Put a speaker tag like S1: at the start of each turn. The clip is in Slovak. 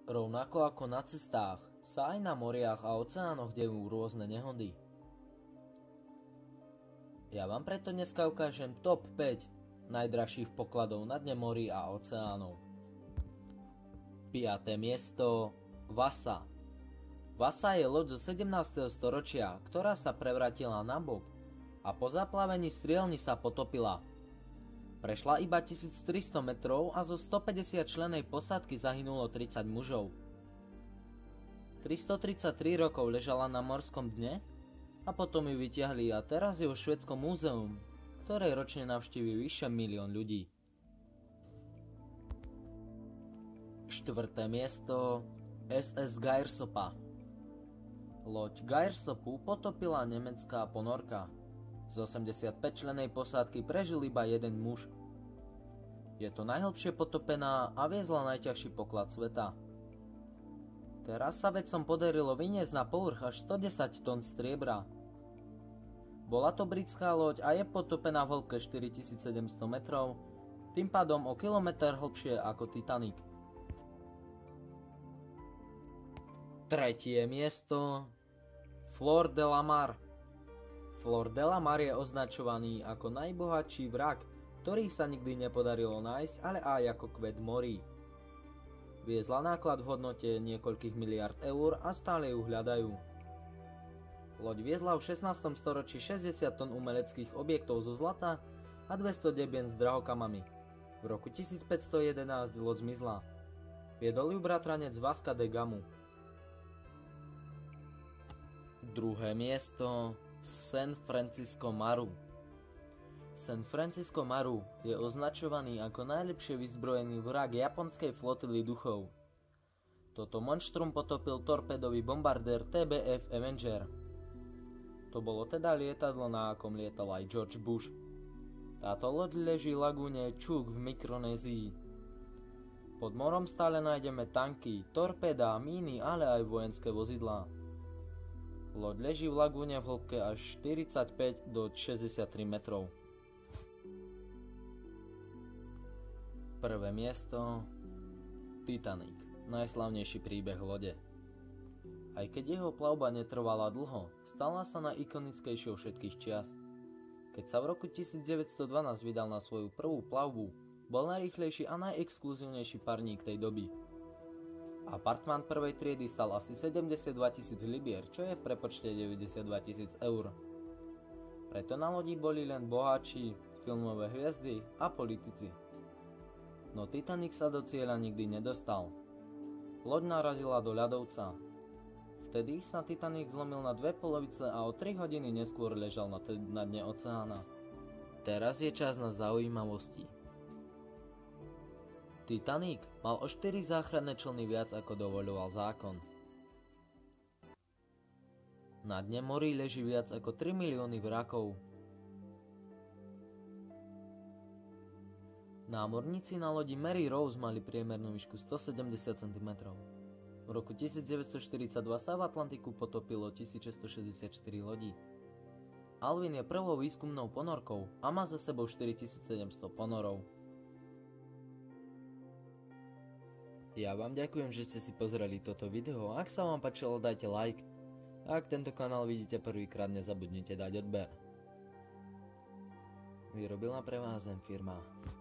S1: Rovnako ako na cestách sa aj na moriach a oceánoch dejú rôzne nehody. Ja vám preto dneska ukážem top 5 najdražších pokladov na dne morí a oceánov. 5. miesto Vasa. Vasa je loď zo 17. storočia, ktorá sa prevrátila na bok a po zaplavení strielni sa potopila. Prešla iba 1300 metrov a zo 150 člennej posádky zahynulo 30 mužov. 333 rokov ležala na morskom dne a potom ju vytiahli a teraz je vo Švédskom múzeum, ktoré ročne navštíví vyše 1 000 000 ľudí. 4. miesto SS Geirsopa. Loď Geirsopu potopila nemecká ponorka. Z 85 člennej posádky prežil iba jeden muž. Je to najhlbšie potopená a viezla najťažší poklad sveta. Teraz sa vedcom podarilo vyniesť na povrch až 110 tón striebra. Bola to britská loď a je potopená v hĺbke 4700 metrov, tým pádom o kilometr hlbšie ako Titanic. 3. miesto Flor de la Mar. Flor de la Mar je označovaný ako najbohatší vrak, ktorý sa nikdy nepodarilo nájsť, ale aj ako kvet morí. Viezla náklad v hodnote niekoľkých miliárd eur a stále ju hľadajú. Loď viezla v 16. storočí 60 tón umeleckých objektov zo zlata a 200 debien s drahokamami. V roku 1511 loď zmizla. Viedol ju bratranec Vasca de Gamu. 2. miesto San Francisco Maru. San Francisco Maru je označovaný ako najlepšie vyzbrojený vrak japonskej flotily duchov. Toto monštrum potopil torpédový bombardér TBF Avenger. To bolo teda lietadlo, na akom lietal aj George Bush. Táto loď leží v lagúne Chuuk v Mikronézii. Pod morom stále nájdeme tanky, torpéda, míny, ale aj vojenské vozidlá. Loď leží v lagúne v hĺbke až 45 do 63 metrov. 1. miesto Titanic, najslavnejší príbeh lode. Aj keď jeho plavba netrvala dlho, stala sa na ikonickejšou všetkých čias. Keď sa v roku 1912 vydal na svoju prvú plavbu, bol najrýchlejší a najexkluzívnejší parník tej doby. Apartmán prvej triedy stal asi 72 000 libier, čo je v prepočte 92 000 eur. Preto na lodi boli len boháči, filmové hviezdy a politici. No Titanic sa do cieľa nikdy nedostal. Loď narazila do ľadovca. Vtedy sa Titanic zlomil na dve polovice a o 3 hodiny neskôr ležal na dne oceána. Teraz je čas na zaujímavosti. Titanic mal o 4 záchranné člny viac, ako dovoľoval zákon. Na dne morí leží viac ako 3 milióny vrakov. Námorníci na lodi Mary Rose mali priemernú výšku 170 cm. V roku 1942 sa v Atlantiku potopilo 1664 lodí. Alvin je prvou výskumnou ponorkou a má za sebou 4700 ponorov. Ja vám ďakujem, že ste si pozreli toto video. Ak sa vám páčilo, dajte like. A ak tento kanál vidíte prvýkrát, nezabudnite dať odber. Vyrobila pre vás Zen firma.